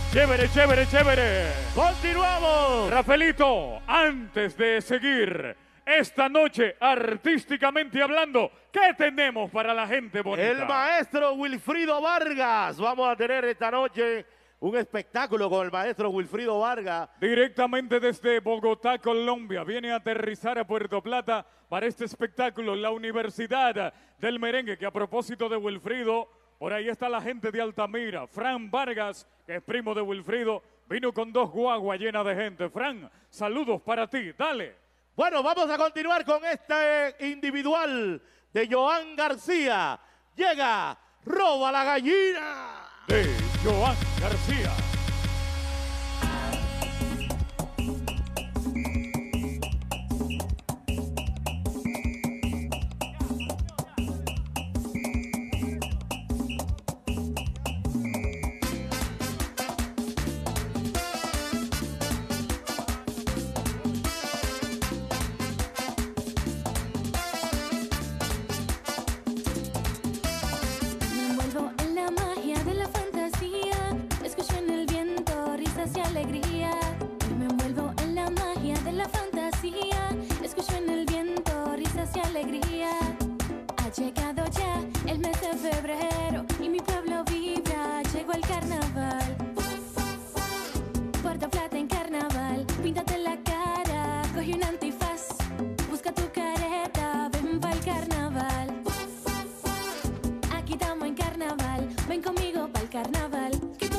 Chévere, chévere, chévere. Continuamos. Rafaelito, antes de seguir esta noche artísticamente hablando, ¿qué tenemos para la gente bonita? El maestro Wilfrido Vargas. Vamos a tener esta noche un espectáculo con el maestro Wilfrido Vargas. Directamente desde Bogotá, Colombia, viene a aterrizar a Puerto Plata para este espectáculo, la Universidad del Merengue, que a propósito de Wilfrido, por ahí está la gente de Altamira. Fran Vargas, que es primo de Wilfrido, vino con 2 guaguas llenas de gente. Fran, saludos para ti, dale. Bueno, vamos a continuar con este individual de Joan García. Llega, roba la gallina. De Joan García. Alegría, me envuelvo en la magia de la fantasía. Escucho en el viento risas y alegría. Ha llegado ya el mes de febrero y mi pueblo vibra. Llegó el carnaval. Puerto Plata en carnaval. Píntate la cara, coge un antifaz. Busca tu careta, ven pa'l carnaval. Aquí estamos en carnaval. Ven conmigo pa'l carnaval.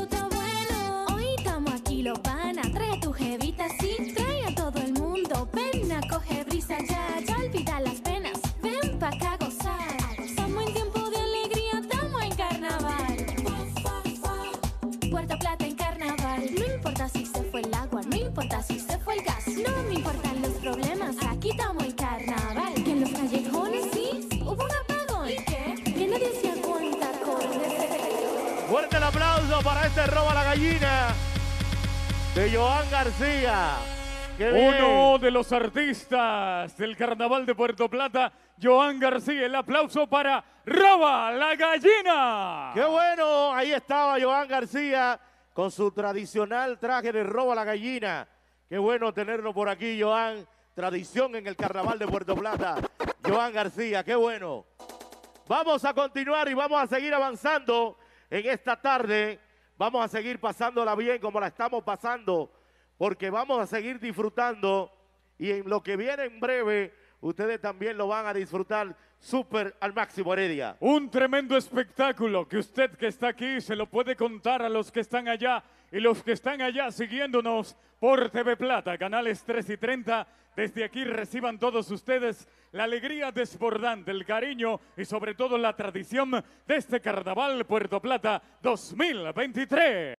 Lo pana, trae a tu jevita, sí, trae a todo el mundo. Ven a coger brisa ya, ya olvida las penas. Ven pa' acá a gozar. Estamos en tiempo de alegría, estamos en carnaval. Puerto Plata en carnaval. No importa si se fue el agua, no importa si se fue el gas. No me importan los problemas, aquí estamos en carnaval. Que en los callejones sí, hubo un apagón. ¿Y qué? Que nadie se aguanta con ese. Fuerte el aplauso para este roba la gallina de Joan García. Uno de los artistas del Carnaval de Puerto Plata, Joan García. El aplauso para Roba la Gallina. ¡Qué bueno! Ahí estaba Joan García con su tradicional traje de Roba la Gallina. ¡Qué bueno tenerlo por aquí, Joan! Tradición en el Carnaval de Puerto Plata. Joan García, ¡qué bueno! Vamos a continuar y vamos a seguir avanzando en esta tarde. Vamos a seguir pasándola bien como la estamos pasando, porque vamos a seguir disfrutando y en lo que viene en breve, ustedes también lo van a disfrutar súper al máximo, Heredia. Un tremendo espectáculo que usted que está aquí se lo puede contar a los que están allá y los que están allá siguiéndonos por TV Plata, canales 3 y 30. Desde aquí reciban todos ustedes la alegría desbordante, el cariño y sobre todo la tradición de este Carnaval Puerto Plata 2023.